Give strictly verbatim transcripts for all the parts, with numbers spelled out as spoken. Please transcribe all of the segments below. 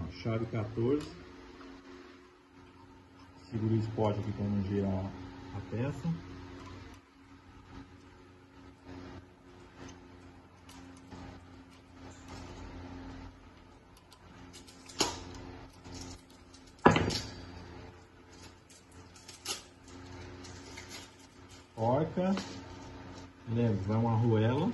chave quatorze. Segura o spot aqui para não girar a peça. Porca, leva, vai uma arruela.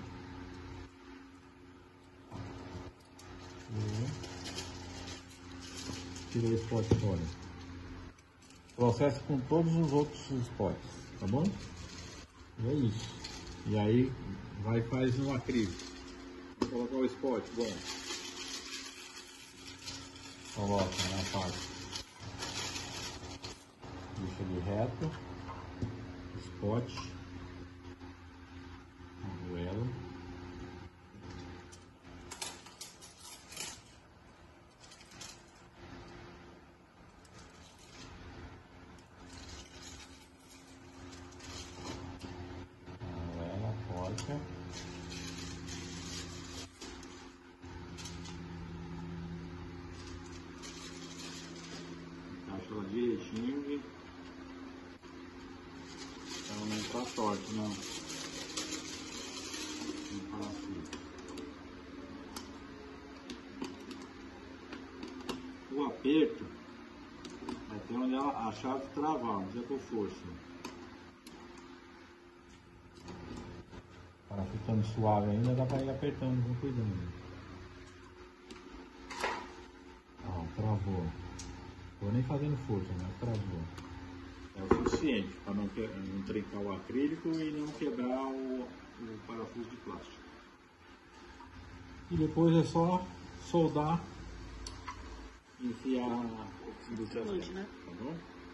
Tira o spot fora. Processo com todos os outros spots, tá bom? E é isso. E aí vai e faz no acrílico. Vou colocar o spot, bom. Coloca na parte. Deixa ele reto. Spot. Arruela. Encaixa ela direitinho e ela não tá torta, não. Vamos falar assim. O aperto vai ter onde ela, a chave travar, não precisa com força. Ela ficando suave ainda, dá para ir apertando com cuidado. Ó, travou. Tô nem fazendo força, né? Travou. É o suficiente para não, não trincar o acrílico e não quebrar o, o parafuso de plástico. E depois é só soldar e enfiar o fio, né? Tá bom?